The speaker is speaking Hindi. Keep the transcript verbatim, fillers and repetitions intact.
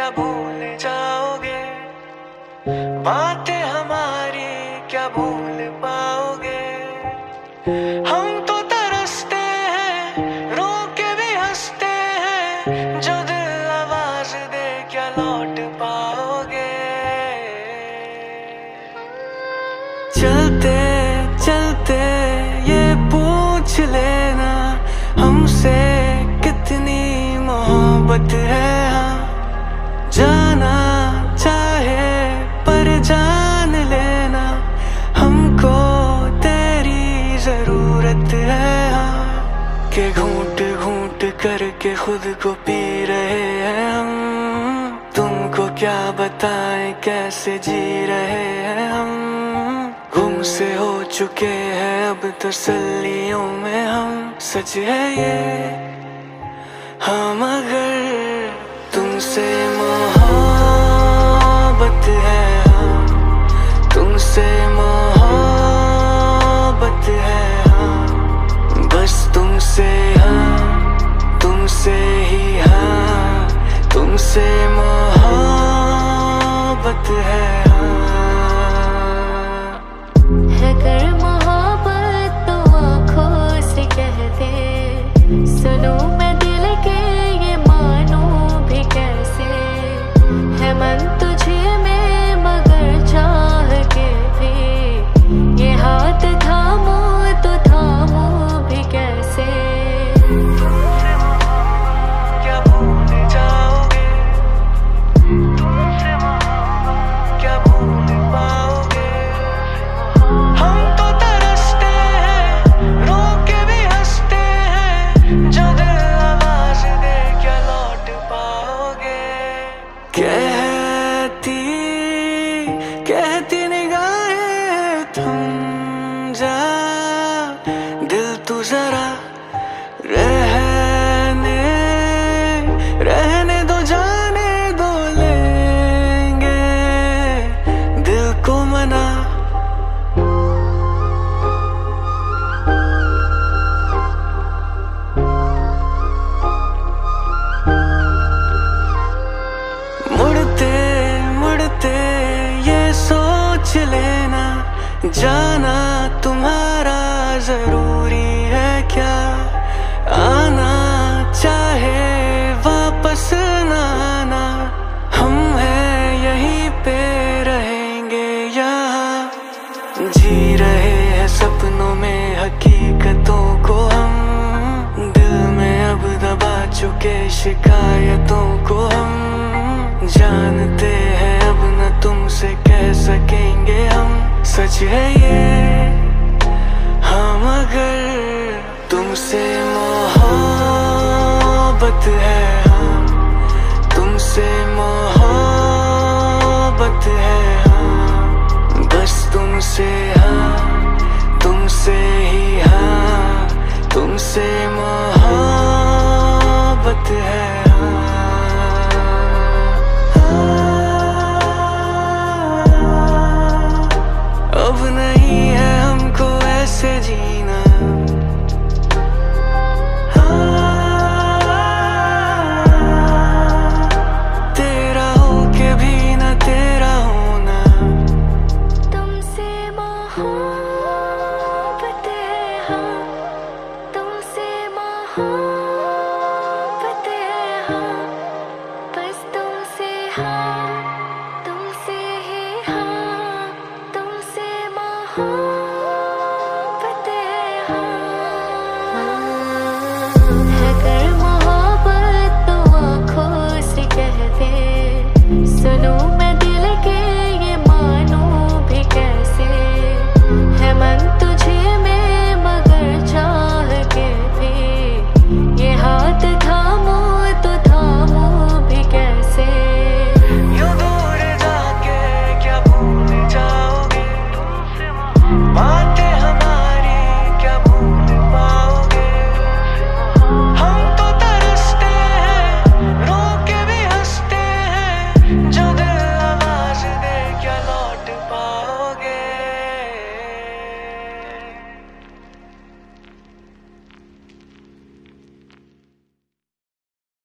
क्या भूल जाओगे, बातें हमारी क्या भूल पाओगे। हम तो तरसते हैं, रो के भी हंसते हैं, जो दिल आवाज दे क्या लौट पाओगे। चलते चलते ये पूछ लेना हमसे कितनी मोहब्बत है। हाँ जाना चाहे पर जान लेना, हमको तेरी जरूरत है। हाँ के घूंट घूंट करके खुद को पी रहे हैं हम, तुमको क्या बताएं कैसे जी रहे हैं हम। गुम से हो चुके हैं अब तसल्लियों में हम, सच है ये हाँ मगर तुमसे मोहब्बत है। हाँ तुमसे मोहब्बत है। हाँ बस तुमसे, हाँ तुमसे ही, हाँ तुमसे मोहब्बत है। अगर मोहब्बत तो आँखों से कहते, सुनो मैं दिल के ये मानूं भी कैसे। है मन तुझे में मगर चाह के भी, ये हाथ थामो तो थामो भी कैसे। क्या भूल जाओगे, तुमसे क्या भूल पाओगे। हम तो तरसते हैं, रो के भी हंसते हैं, जो दिल आवाज दे क्या लौट पाओगे। कहती कहती निगाहें थम जा, दिल तू जरा रहने रहने दो, जाने दो लेंगे दिल को मना। मुड़ते मुड़ते ये सोच लेना, जाना तुम्हारा जरूरी है क्या। आना चाहे वापस ना आना, हम हैं यहीं पे रहेंगे यहाँ। जी रहे हैं सपनों में हकीकतों को हम, दिल में अब दबा चुके शिकायतों को हम। जानते हैं अब न तुमसे कह सकेंगे हम, सच है ये हाँ मगर तुमसे मोहब्बत है। हाँ तुमसे मोहब्बत है। हाँ बस तुमसे, हाँ तुमसे ही, हाँ तुमसे